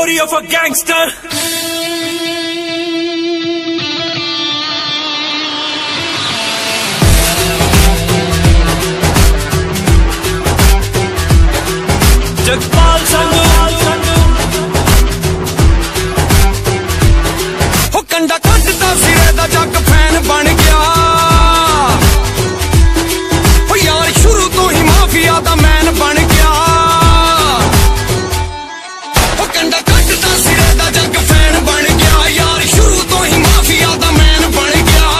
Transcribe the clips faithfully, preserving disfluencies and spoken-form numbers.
story of a gangster. Jagpal Sandhu हो कंडा कटदा सिरे दा जग फैन बन गया हो यार शुरू तो ही माफिया दा मैन बन गया हो कंडा कटदा सिरे दा जग फैन बन गया यार शुरू तो ही माफिया दा मैन बन गया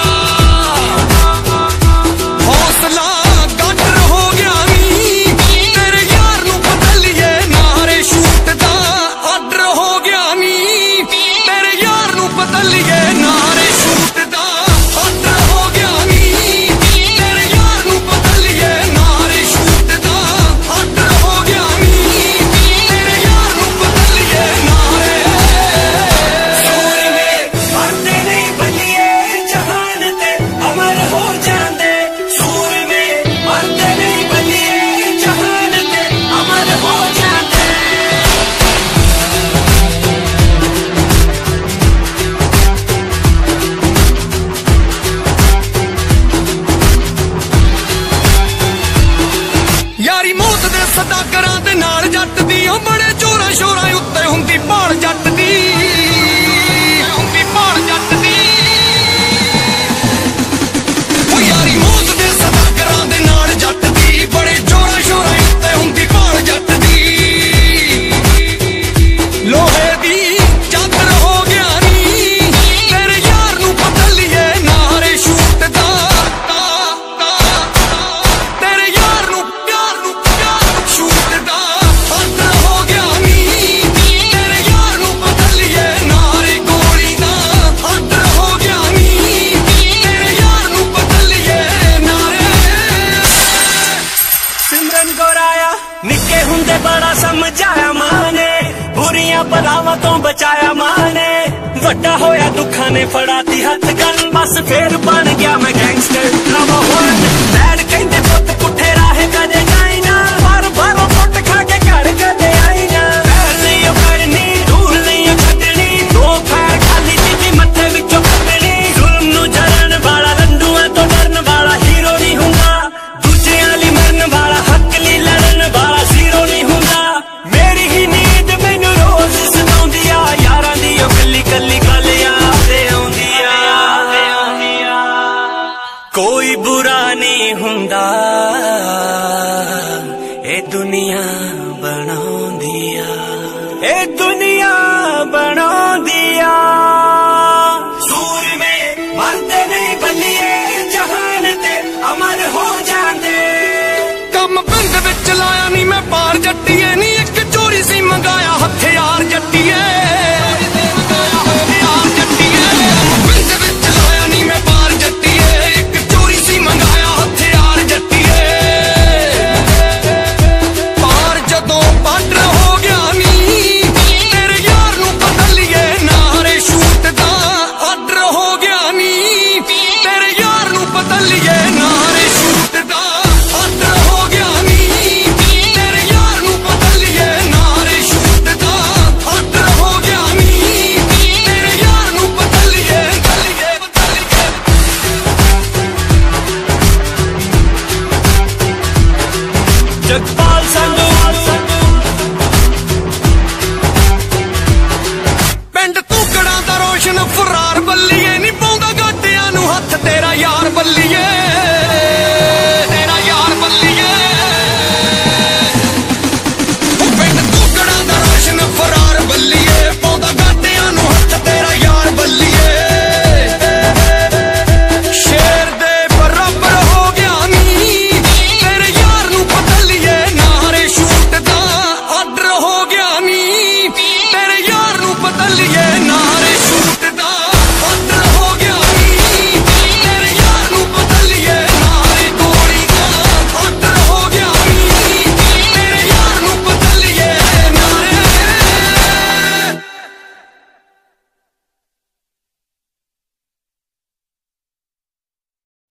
हौसला गटर हो गया नी तेरे यार नू बदलिए नारे शूट दा आर्डर हो गया नी तेरे यार नू बदलिए नारे शूट दा आर्डर हो गया नी तेरे यार नू बदलिए नारे शूट दा आर्डर हो गया नी तेरे यार नू बदलिए नारे सूर में मरते नहीं बलिए जहान ते अमर हो जांदे सूर में मरते नहीं बलिए जहान ते अमर हो जांदे यारी मौत दे सदागरां दे नाल जट दी ओ बड़े जोरां शोरां उत्ते हुंदी भाल जट दी हुंदी भाल जट दी ओ यारी मौत दे सदागरां दे नाल जट दी बड़े जोरां शोरां उत्ते हुंदी भाल जट दी लोहे दी चादर हो गया नी तेरे यार नू बदलिए नारे शूट दा तेरे यार नू प्यार नू प्यार शूट दा आर्डर हो गया नी तेरे यार नू बदलिए नारे गोली दा आर्डर हो गया नी तेरे यार नू बदलिए नारे सिमरन गौराया निक्के हुंदे बड़ा समझाया मां ने बुरियां बलावां तो बचाया मां ने वड्डा होया दुखां ने फड़ाती हथ गन बस फिर बन गया मैं गैंगस्टर नवा होया डैड कहंदे पुत्त पुठे राहे कदे जाई ना पर भरो पुट खा के घर कदे आई ना पैर नहीं ओ करनी धूल नहीं ओ छड्डनी दो पैर खाली चीजी मत्थे विचों कढनी जुल्म नू जरण वाला रंडूआं तो डरन वाला हीरो नहीं हुंदा दूजियां लई मरन वाला हक लई लड़न वाला जीरो नहीं हुंदा मेरी ही नींद मैनू रोज सताउंदी आ यारां दी ओ कल्ली कल्ली गल याद आउंदी आ कोई बुरा नहीं हुंदा ए दुनिया बनाउंदी आ ए दुनिया बनाउंदी आ सूर में मरते नहीं बलिए जहान ते अमर हो जांदे कम पिंड विच लाया नी मैं पार जट्टीए नी एक चोरी सी मंगाया हथियार जट्टीए हथियार जट्टीए पिंड विच लाया नी मैं पार जट्टीए एक चोरी सी मंगाया हथियार जट्टीए पार जदों बार्डर हो गया नी तेरे यार नू बदलिए नारे शूट दा आर्डर हो गया नी तेरे यार नू बदलिए नारे शूट दा आर्डर हो गया नी तेरे यार नू बदलिए नारे शूट दा आर्डर हो गया नी तेरे यार नू बदलिए बदलिए बदलिए जगपाल